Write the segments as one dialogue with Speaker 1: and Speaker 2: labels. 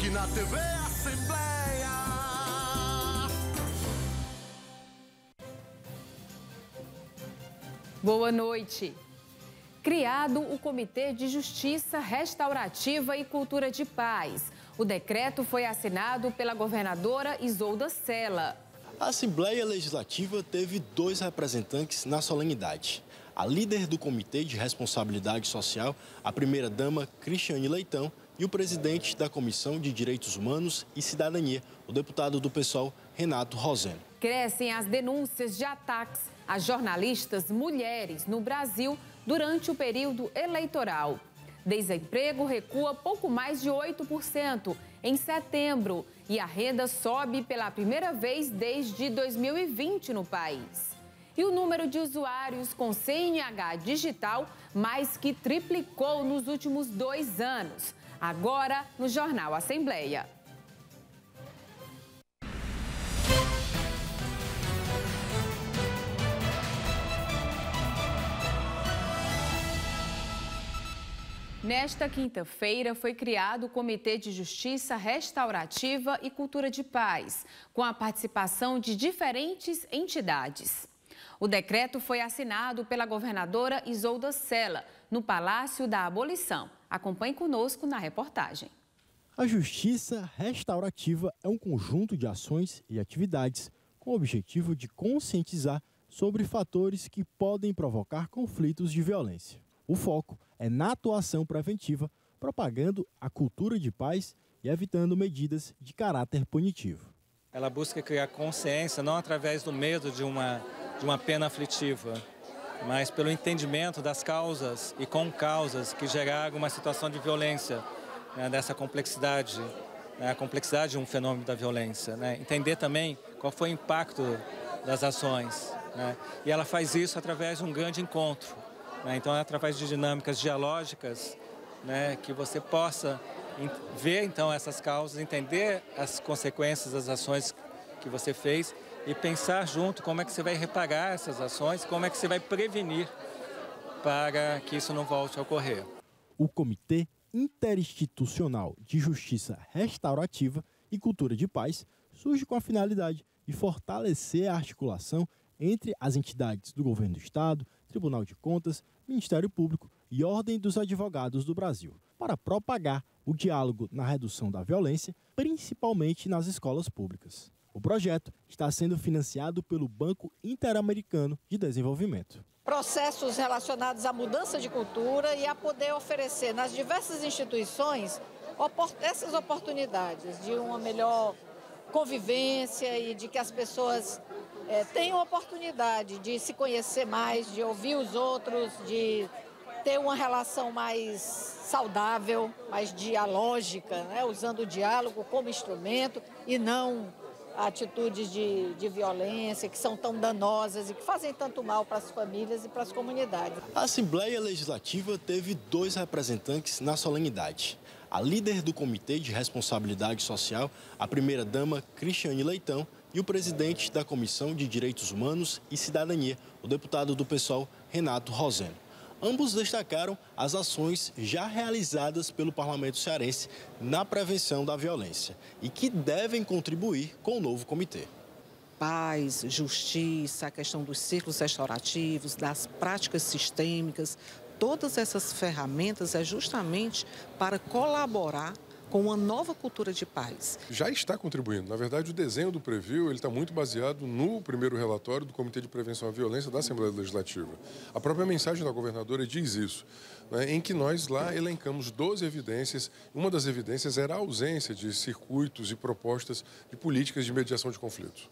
Speaker 1: aqui na TV Assembleia.
Speaker 2: Boa noite. Criado o Comitê de Justiça Restaurativa e Cultura de Paz. O decreto foi assinado pela governadora Isolda Sela.
Speaker 3: A Assembleia Legislativa teve 2 representantes na solenidade. A líder do Comitê de Responsabilidade Social, a primeira-dama Cristiane Leitão, e o presidente da Comissão de Direitos Humanos e Cidadania, o deputado do PSOL, Renato Roseno.
Speaker 2: Crescem as denúncias de ataques a jornalistas mulheres no Brasil durante o período eleitoral. Desemprego recua pouco mais de 8% em setembro e a renda sobe pela primeira vez desde 2020 no país. E o número de usuários com CNH digital mais que triplicou nos últimos 2 anos. Agora, no Jornal Assembleia. Nesta quinta-feira foi criado o Comitê de Justiça Restaurativa e Cultura de Paz, com a participação de diferentes entidades. O decreto foi assinado pela governadora Isolda Sela, no Palácio da Abolição. Acompanhe conosco na reportagem.
Speaker 3: A Justiça Restaurativa é um conjunto de ações e atividades com o objetivo de conscientizar sobre fatores que podem provocar conflitos de violência. O foco é na atuação preventiva, propagando a cultura de paz e evitando medidas de caráter punitivo.
Speaker 4: Ela busca criar consciência não através do medo de uma pena aflitiva, mas pelo entendimento das causas e com causas que geraram uma situação de violência, né, dessa complexidade, né, a complexidade de um fenômeno da violência. Né, entender também qual foi o impacto das ações. Né, e ela faz isso através de um grande encontro. Então, é através de dinâmicas dialógicas, né, que você possa ver, então, essas causas, entender as consequências das ações que você fez e pensar junto como é que você vai reparar essas ações, como é que você vai prevenir para que isso não volte a ocorrer.
Speaker 3: O Comitê Interinstitucional de Justiça Restaurativa e Cultura de Paz surge com a finalidade de fortalecer a articulação entre as entidades do Governo do Estado, Tribunal de Contas, Ministério Público e Ordem dos Advogados do Brasil, para propagar o diálogo na redução da violência, principalmente nas escolas públicas. O projeto está sendo financiado pelo Banco Interamericano de Desenvolvimento.
Speaker 5: Processos relacionados à mudança de cultura e a poder oferecer nas diversas instituições essas oportunidades de uma melhor convivência e de que as pessoas tenham oportunidade de se conhecer mais, de ouvir os outros, de ter uma relação mais saudável, mais dialógica, né? Usando o diálogo como instrumento e não atitudes de violência que são tão danosas e que fazem tanto mal para as famílias e para as comunidades.
Speaker 3: A Assembleia Legislativa teve 2 representantes na solenidade. A líder do Comitê de Responsabilidade Social, a primeira-dama Cristiane Leitão, e o presidente da Comissão de Direitos Humanos e Cidadania, o deputado do PSOL, Renato Roseno. Ambos destacaram as ações já realizadas pelo Parlamento cearense na prevenção da violência e que devem contribuir com o novo comitê.
Speaker 6: Paz, justiça, a questão dos círculos restaurativos, das práticas sistêmicas, todas essas ferramentas é justamente para colaborar com uma nova cultura de paz.
Speaker 7: Já está contribuindo. Na verdade, o desenho do Preview está muito baseado no primeiro relatório do Comitê de Prevenção à Violência da Assembleia Legislativa. A própria mensagem da governadora diz isso, né, em que nós lá elencamos 12 evidências. Uma das evidências era a ausência de circuitos e propostas de políticas de mediação de conflitos.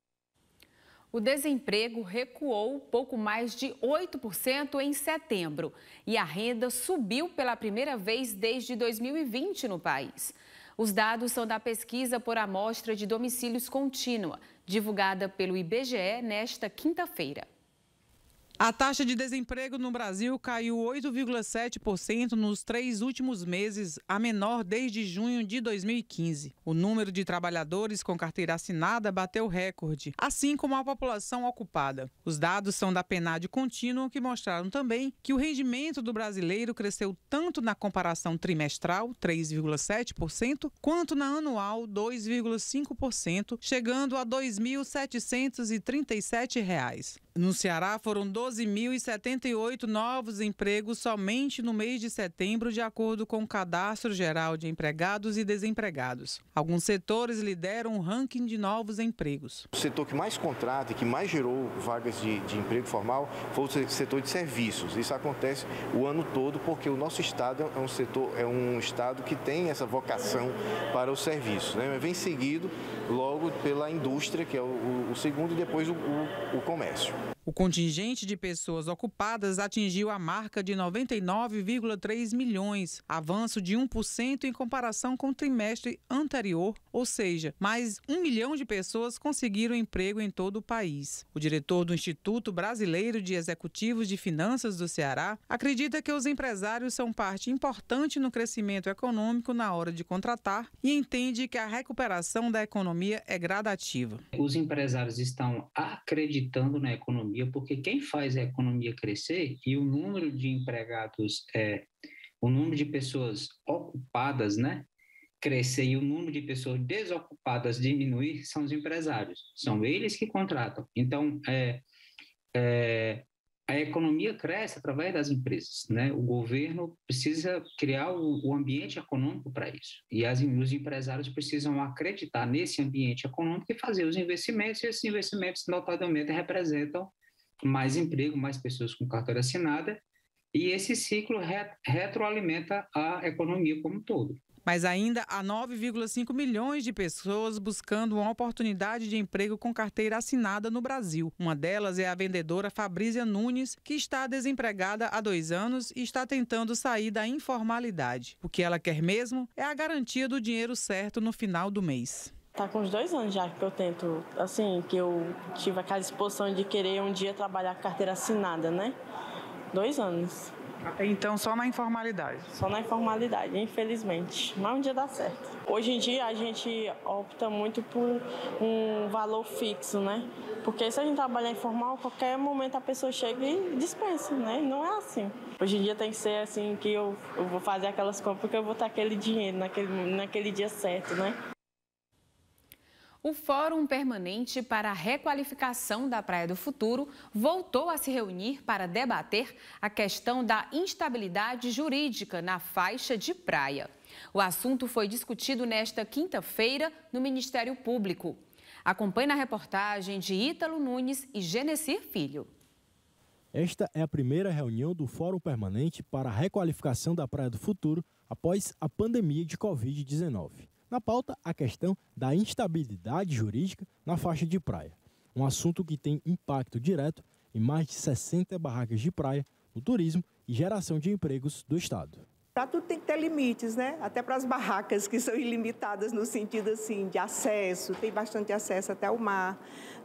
Speaker 2: O desemprego recuou pouco mais de 8% em setembro e a renda subiu pela primeira vez desde 2020 no país. Os dados são da pesquisa por amostra de domicílios contínua, divulgada pelo IBGE nesta quinta-feira.
Speaker 8: A taxa de desemprego no Brasil caiu 8,7% nos 3 últimos meses, a menor desde junho de 2015. O número de trabalhadores com carteira assinada bateu recorde, assim como a população ocupada. Os dados são da PNAD Contínuo, que mostraram também que o rendimento do brasileiro cresceu tanto na comparação trimestral, 3,7%, quanto na anual, 2,5%, chegando a R$ 2.737. No Ceará, foram 12.078 novos empregos somente no mês de setembro, de acordo com o Cadastro Geral de Empregados e Desempregados. Alguns setores lideram o ranking de novos empregos.
Speaker 9: O setor que mais contrata e que mais gerou vagas de emprego formal foi o setor de serviços. Isso acontece o ano todo porque o nosso estado é um estado que tem essa vocação para o serviço, né? Vem seguido logo pela indústria, que é o segundo, e depois o comércio.
Speaker 8: O contingente de pessoas ocupadas atingiu a marca de 99,3 milhões, avanço de 1% em comparação com o trimestre anterior, ou seja, mais 1 milhão de pessoas conseguiram emprego em todo o país. O diretor do Instituto Brasileiro de Executivos de Finanças do Ceará acredita que os empresários são parte importante no crescimento econômico na hora de contratar e entende que a recuperação da economia é gradativa.
Speaker 10: Os empresários estão acreditando na economia, porque quem faz a economia crescer e o número de empregados, o número de pessoas ocupadas, né, crescer e o número de pessoas desocupadas diminuir, são os empresários. São eles que contratam. Então, a economia cresce através das empresas, né? O governo precisa criar o ambiente econômico para isso. E os empresários precisam acreditar nesse ambiente econômico e fazer os investimentos, e esses investimentos, notadamente, representam mais emprego, mais pessoas com carteira assinada, e esse ciclo retroalimenta a economia como um todo.
Speaker 8: Mas ainda há 9,5 milhões de pessoas buscando uma oportunidade de emprego com carteira assinada no Brasil. Uma delas é a vendedora Fabrícia Nunes, que está desempregada há 2 anos e está tentando sair da informalidade. O que ela quer mesmo é a garantia do dinheiro certo no final do mês.
Speaker 11: Tá com uns 2 anos já que eu tento, assim, que eu tive aquela disposição de querer um dia trabalhar com carteira assinada, né? 2 anos.
Speaker 8: Até então só na informalidade?
Speaker 11: Só na informalidade, infelizmente. Mas um dia dá certo. Hoje em dia a gente opta muito por um valor fixo, né? Porque se a gente trabalhar informal, a qualquer momento a pessoa chega e dispensa, né? Não é assim. Hoje em dia tem que ser assim, que eu vou fazer aquelas compras porque eu vou ter aquele dinheiro naquele dia certo, né?
Speaker 2: O Fórum Permanente para a Requalificação da Praia do Futuro voltou a se reunir para debater a questão da instabilidade jurídica na faixa de praia. O assunto foi discutido nesta quinta-feira no Ministério Público. Acompanhe na reportagem de Ítalo Nunes e Genecir Filho.
Speaker 3: Esta é a primeira reunião do Fórum Permanente para a Requalificação da Praia do Futuro após a pandemia de Covid-19. Na pauta, a questão da instabilidade jurídica na faixa de praia, um assunto que tem impacto direto em mais de 60 barracas de praia, no turismo e geração de empregos do Estado.
Speaker 12: Para tudo tem que ter limites, né? Até para as barracas, que são ilimitadas no sentido assim, de acesso, tem bastante acesso até o mar,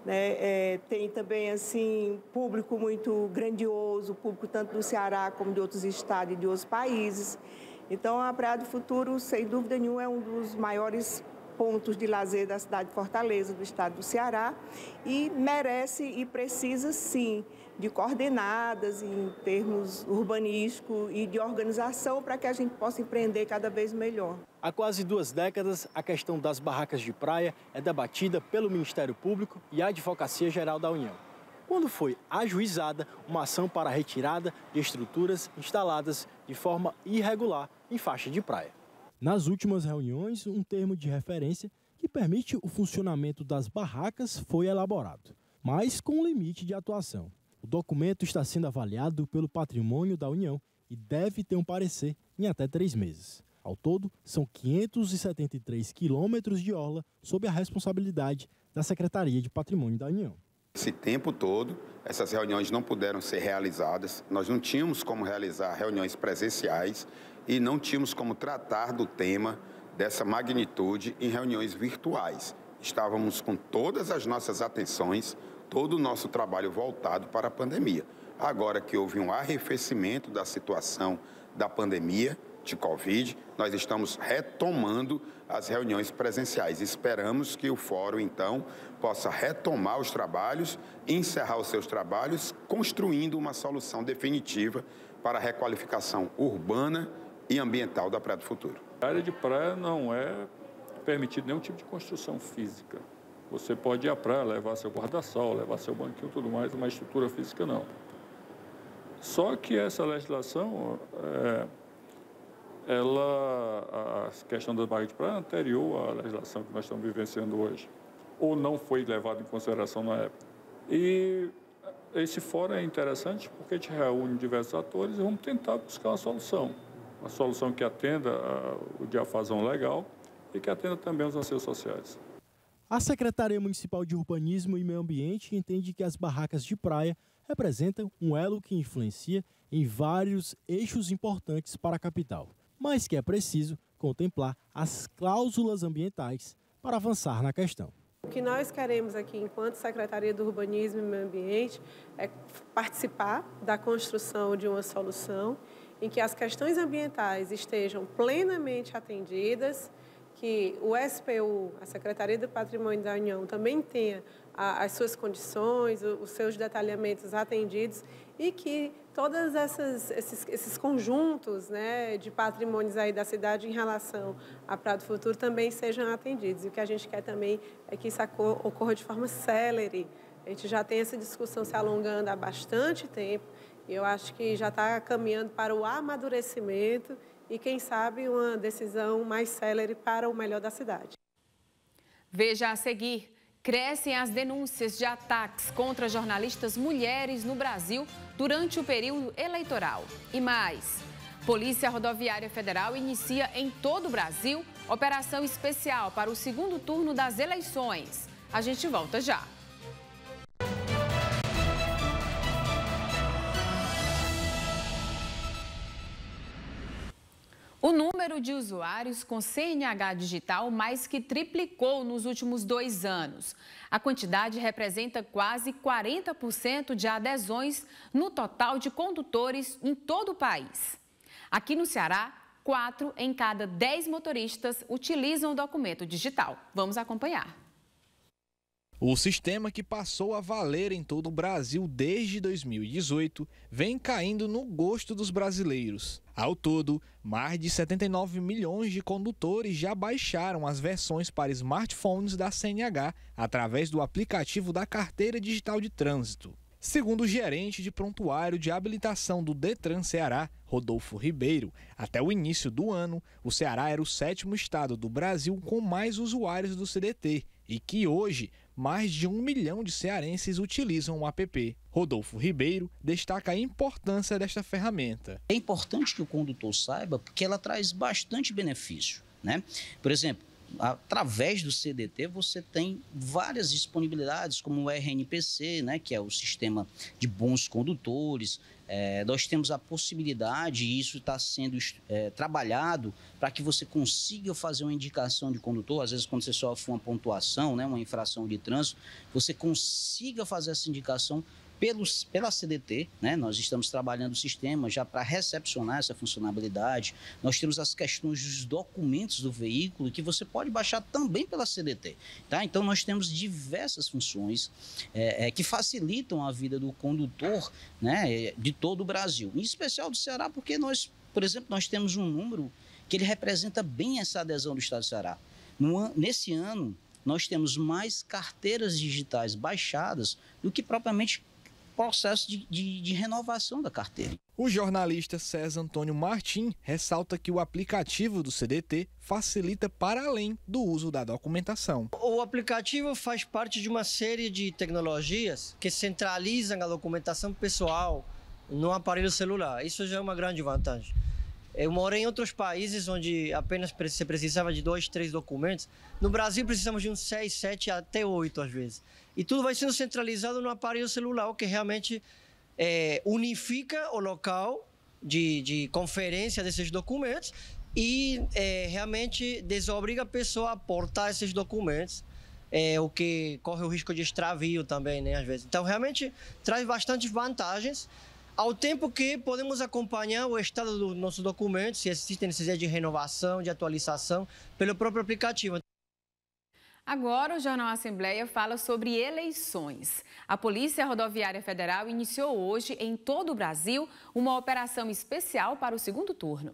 Speaker 12: né? Tem também assim, público muito grandioso, público tanto do Ceará como de outros estados e de outros países. Então, a Praia do Futuro, sem dúvida nenhuma, é um dos maiores pontos de lazer da cidade de Fortaleza, do estado do Ceará, e merece e precisa, sim, de coordenadas em termos urbanísticos e de organização para que a gente possa empreender cada vez melhor.
Speaker 3: Há quase 2 décadas, a questão das barracas de praia é debatida pelo Ministério Público e a Advocacia Geral da União, quando foi ajuizada uma ação para a retirada de estruturas instaladas de forma irregular em faixa de praia. Nas últimas reuniões, um termo de referência que permite o funcionamento das barracas foi elaborado, mas com um limite de atuação. O documento está sendo avaliado pelo Patrimônio da União e deve ter um parecer em até 3 meses. Ao todo, são 573 quilômetros de orla sob a responsabilidade da Secretaria de Patrimônio da União.
Speaker 13: Esse tempo todo, essas reuniões não puderam ser realizadas, nós não tínhamos como realizar reuniões presenciais e não tínhamos como tratar do tema dessa magnitude em reuniões virtuais. Estávamos com todas as nossas atenções, todo o nosso trabalho voltado para a pandemia. Agora que houve um arrefecimento da situação da pandemia de Covid, nós estamos retomando as reuniões presenciais. Esperamos que o fórum, então, possa retomar os trabalhos, encerrar os seus trabalhos, construindo uma solução definitiva para a requalificação urbana e ambiental da Praia do Futuro.
Speaker 14: A área de praia não é permitido nenhum tipo de construção física. Você pode ir à praia, levar seu guarda-sol, levar seu banquinho e tudo mais, uma estrutura física não. Só que essa legislação, a questão das barras de praia é anterior à legislação que nós estamos vivenciando hoje, ou não foi levado em consideração na época. E esse fórum é interessante porque a gente reúne diversos atores e vamos tentar buscar uma solução que atenda o diapasão legal e que atenda também os anseios sociais.
Speaker 3: A Secretaria Municipal de Urbanismo e Meio Ambiente entende que as barracas de praia representam um elo que influencia em vários eixos importantes para a capital, mas que é preciso contemplar as cláusulas ambientais para avançar na questão.
Speaker 15: O que nós queremos aqui, enquanto Secretaria do Urbanismo e Meio Ambiente, é participar da construção de uma solução em que as questões ambientais estejam plenamente atendidas, que o SPU, a Secretaria do Patrimônio da União, também tenha as suas condições, os seus detalhamentos atendidos e que todos esses conjuntos, né, de patrimônios aí da cidade em relação à Praia do Futuro também sejam atendidos. E o que a gente quer também é que isso ocorra de forma célere. A gente já tem essa discussão se alongando há bastante tempo e eu acho que já está caminhando para o amadurecimento e, quem sabe, uma decisão mais célere para o melhor da cidade.
Speaker 2: Veja a seguir. Crescem as denúncias de ataques contra jornalistas mulheres no Brasil durante o período eleitoral. E mais, Polícia Rodoviária Federal inicia em todo o Brasil operação especial para o segundo turno das eleições. A gente volta já. O número de usuários com CNH digital mais que triplicou nos últimos 2 anos. A quantidade representa quase 40% de adesões no total de condutores em todo o país. Aqui no Ceará, 4 em cada 10 motoristas utilizam o documento digital. Vamos acompanhar.
Speaker 16: O sistema, que passou a valer em todo o Brasil desde 2018, vem caindo no gosto dos brasileiros. Ao todo, mais de 79 milhões de condutores já baixaram as versões para smartphones da CNH através do aplicativo da Carteira Digital de Trânsito. Segundo o gerente de prontuário de habilitação do Detran Ceará, Rodolfo Ribeiro, até o início do ano, o Ceará era o 7º estado do Brasil com mais usuários do CDT e que hoje mais de 1 milhão de cearenses utilizam o app. Rodolfo Ribeiro destaca a importância desta ferramenta.
Speaker 17: É importante que o condutor saiba porque ela traz bastante benefício, né? Por exemplo, através do CDT você tem várias disponibilidades, como o RNPC, né, que é o sistema de bons condutores. Nós temos a possibilidade, e isso está sendo trabalhado, para que você consiga fazer uma indicação de condutor. Às vezes, quando você sofre uma pontuação, né, uma infração de trânsito, você consiga fazer essa indicação pela CDT, né? Nós estamos trabalhando o sistema já para recepcionar essa funcionalidade. Nós temos as questões dos documentos do veículo que você pode baixar também pela CDT. Tá? Então, nós temos diversas funções que facilitam a vida do condutor, né, de todo o Brasil. Em especial do Ceará, porque nós, por exemplo, nós temos um número que ele representa bem essa adesão do estado do Ceará. Nesse ano, nós temos mais carteiras digitais baixadas do que propriamente processo de renovação da carteira.
Speaker 16: O jornalista César Antônio Martim ressalta que o aplicativo do CDT facilita para além do uso da documentação.
Speaker 18: O aplicativo faz parte de uma série de tecnologias que centralizam a documentação pessoal no aparelho celular. Isso já é uma grande vantagem. Eu morei em outros países onde apenas você precisava de 2, 3 documentos. No Brasil precisamos de uns 6, 7 até 8 às vezes. E tudo vai sendo centralizado no aparelho celular, o que realmente unifica o local de conferência desses documentos e realmente desobriga a pessoa a portar esses documentos, o que corre o risco de extravio também, né, às vezes. Então, realmente traz bastante vantagens Ao tempo que podemos acompanhar o estado dos nossos documentos, se existe necessidade de renovação, de atualização, pelo próprio aplicativo.
Speaker 2: Agora, o Jornal Assembleia fala sobre eleições. A Polícia Rodoviária Federal iniciou hoje, em todo o Brasil, uma operação especial para o segundo turno.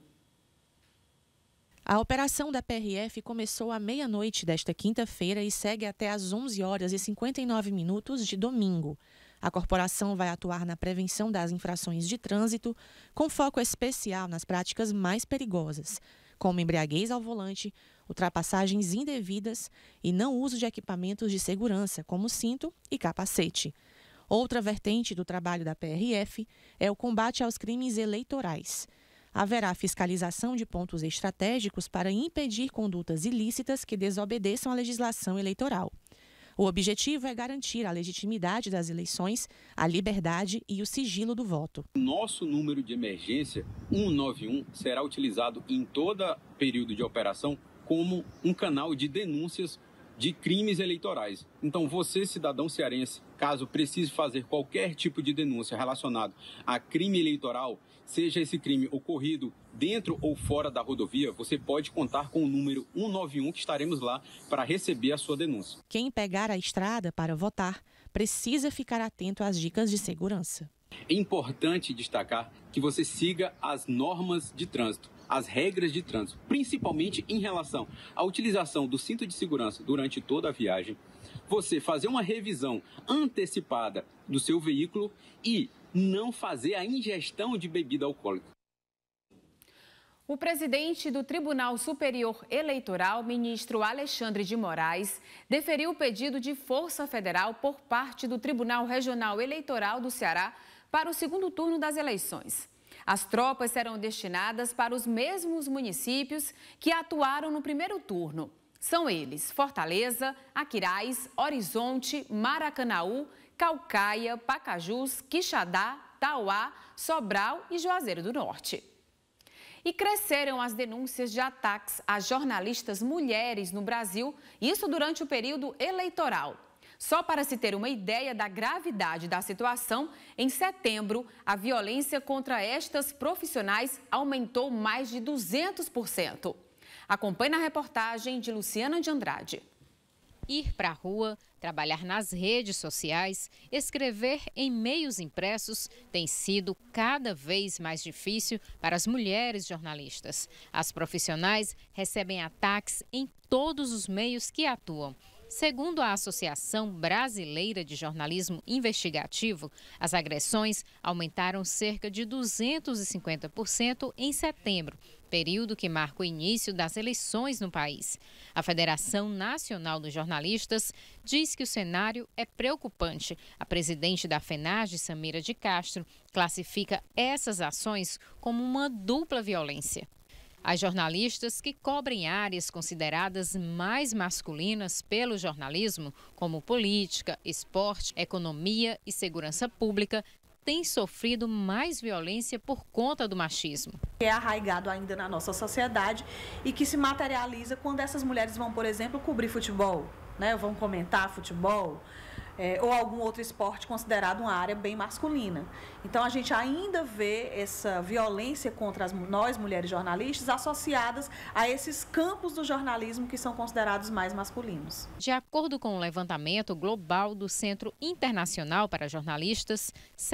Speaker 19: A operação da PRF começou à meia-noite desta quinta-feira e segue até às 11h59 de domingo. A corporação vai atuar na prevenção das infrações de trânsito, com foco especial nas práticas mais perigosas, como embriaguez ao volante, ultrapassagens indevidas e não uso de equipamentos de segurança, como cinto e capacete. Outra vertente do trabalho da PRF é o combate aos crimes eleitorais. Haverá fiscalização de pontos estratégicos para impedir condutas ilícitas que desobedeçam à legislação eleitoral. O objetivo é garantir a legitimidade das eleições, a liberdade e o sigilo do voto.
Speaker 20: Nosso número de emergência 191 será utilizado em todo período de operação como um canal de denúncias de crimes eleitorais. Então, você, cidadão cearense, caso precise fazer qualquer tipo de denúncia relacionado a crime eleitoral, seja esse crime ocorrido dentro ou fora da rodovia, você pode contar com o número 191 que estaremos lá para receber a sua denúncia.
Speaker 19: Quem pegar a estrada para votar precisa ficar atento às dicas de segurança.
Speaker 20: É importante destacar que você siga as normas de trânsito, as regras de trânsito, principalmente em relação à utilização do cinto de segurança durante toda a viagem, você fazer uma revisão antecipada do seu veículo e não fazer a ingestão de bebida alcoólica.
Speaker 2: O presidente do Tribunal Superior Eleitoral, ministro Alexandre de Moraes, deferiu o pedido de Força Federal por parte do Tribunal Regional Eleitoral do Ceará para o segundo turno das eleições. As tropas serão destinadas para os mesmos municípios que atuaram no primeiro turno. São eles Fortaleza, Aquiraz, Horizonte, Maracanaú, Caucaia, Pacajus, Quixadá, Tauá, Sobral e Juazeiro do Norte. E cresceram as denúncias de ataques a jornalistas mulheres no Brasil, isso durante o período eleitoral. Só para se ter uma ideia da gravidade da situação, em setembro, a violência contra estas profissionais aumentou mais de 200%. Acompanhe na reportagem de Luciana de Andrade.
Speaker 21: Ir para a rua, trabalhar nas redes sociais, escrever em meios impressos tem sido cada vez mais difícil para as mulheres jornalistas. As profissionais recebem ataques em todos os meios que atuam. Segundo a Associação Brasileira de Jornalismo Investigativo, as agressões aumentaram cerca de 250% em setembro, período que marca o início das eleições no país. A Federação Nacional dos Jornalistas diz que o cenário é preocupante. A presidente da FENAGE, Samira de Castro, classifica essas ações como uma dupla violência. As jornalistas que cobrem áreas consideradas mais masculinas pelo jornalismo, como política, esporte, economia e segurança pública, têm sofrido mais violência por conta do machismo.
Speaker 22: É arraigado ainda na nossa sociedade e que se materializa quando essas mulheres vão, por exemplo, cobrir futebol, né? Vão comentar futebol. Ou algum outro esporte considerado uma área bem masculina. Então, a gente ainda vê essa violência contra nós, mulheres jornalistas, associadas a esses campos do jornalismo que são considerados mais masculinos.
Speaker 21: De acordo com o levantamento global do Centro Internacional para Jornalistas,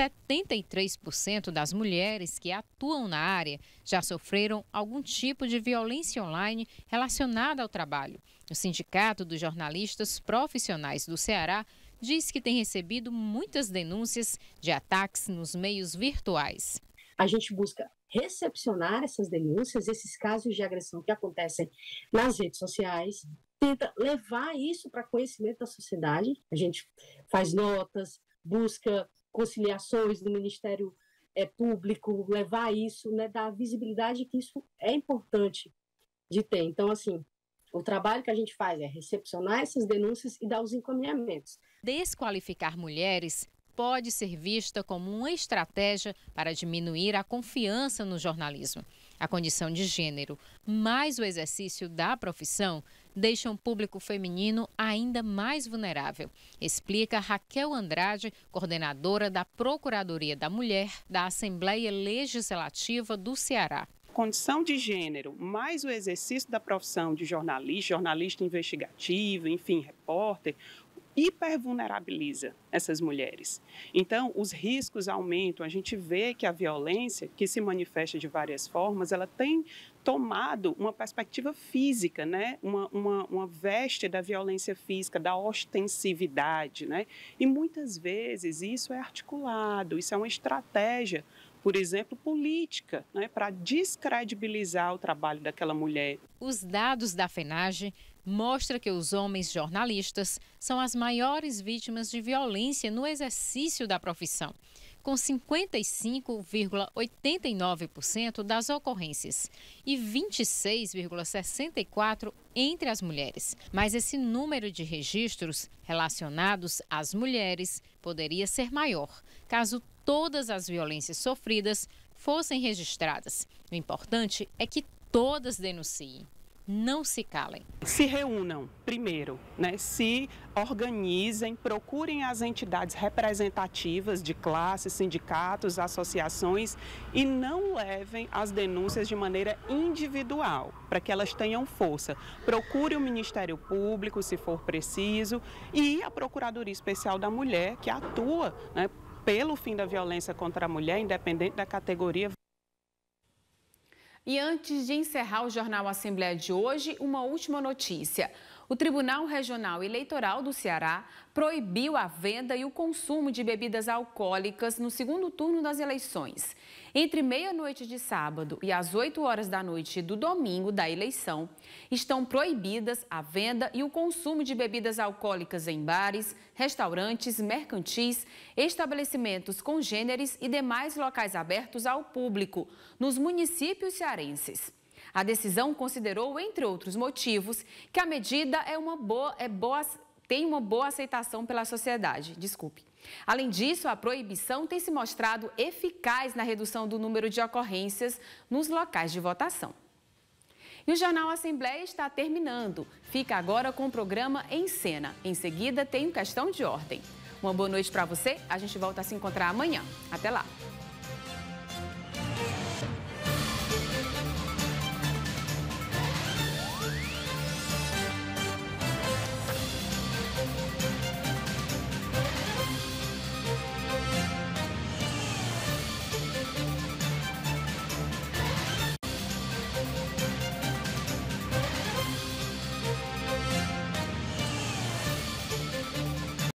Speaker 21: 73% das mulheres que atuam na área já sofreram algum tipo de violência online relacionada ao trabalho. O Sindicato dos Jornalistas Profissionais do Ceará diz que tem recebido muitas denúncias de ataques nos meios virtuais.
Speaker 23: A gente busca recepcionar essas denúncias, esses casos de agressão que acontecem nas redes sociais, tenta levar isso para conhecimento da sociedade. A gente faz notas, busca conciliações do Ministério Público, levar isso, né, dar visibilidade que isso é importante de ter. Então, assim, o trabalho que a gente faz é recepcionar essas denúncias e dar os encaminhamentos.
Speaker 21: Desqualificar mulheres pode ser vista como uma estratégia para diminuir a confiança no jornalismo. A condição de gênero, mais o exercício da profissão, deixam o público feminino ainda mais vulnerável, explica Raquel Andrade, coordenadora da Procuradoria da Mulher da Assembleia Legislativa do Ceará.
Speaker 1: Condição de gênero, mais o exercício da profissão de jornalista investigativo, enfim, repórter, hipervulnerabiliza essas mulheres. Então, os riscos aumentam. A gente vê que a violência, que se manifesta de várias formas, ela tem tomado uma perspectiva física, né? uma veste da violência física, da ostensividade, né? E muitas vezes isso é articulado, isso é uma estratégia, por exemplo, política, né? Para descredibilizar o trabalho daquela mulher.
Speaker 21: Os dados da FENAGE mostram que os homens jornalistas são as maiores vítimas de violência no exercício da profissão, com 55,89% das ocorrências e 26,64% entre as mulheres. Mas esse número de registros relacionados às mulheres poderia ser maior, caso todas as violências sofridas fossem registradas. O importante é que todas denunciem. Não se calem.
Speaker 1: Se reúnam, primeiro, né? Se organizem, procurem as entidades representativas de classes, sindicatos, associações e não levem as denúncias de maneira individual, para que elas tenham força. Procure o Ministério Público, se for preciso, e a Procuradoria Especial da Mulher, que atua, né, pelo fim da violência contra a mulher, independente da categoria.
Speaker 2: E antes de encerrar o Jornal Assembleia de hoje, uma última notícia. O Tribunal Regional Eleitoral do Ceará proibiu a venda e o consumo de bebidas alcoólicas no segundo turno das eleições. Entre meia-noite de sábado e as 8 horas da noite do domingo da eleição, estão proibidas a venda e o consumo de bebidas alcoólicas em bares, restaurantes, mercantis, estabelecimentos congêneres e demais locais abertos ao público, nos municípios cearenses. A decisão considerou, entre outros motivos, que a medida tem uma boa aceitação pela sociedade. Além disso, a proibição tem se mostrado eficaz na redução do número de ocorrências nos locais de votação. E o Jornal Assembleia está terminando. Fica agora com o programa Em Cena. Em seguida, tem Questão de Ordem. Uma boa noite para você. A gente volta a se encontrar amanhã. Até lá.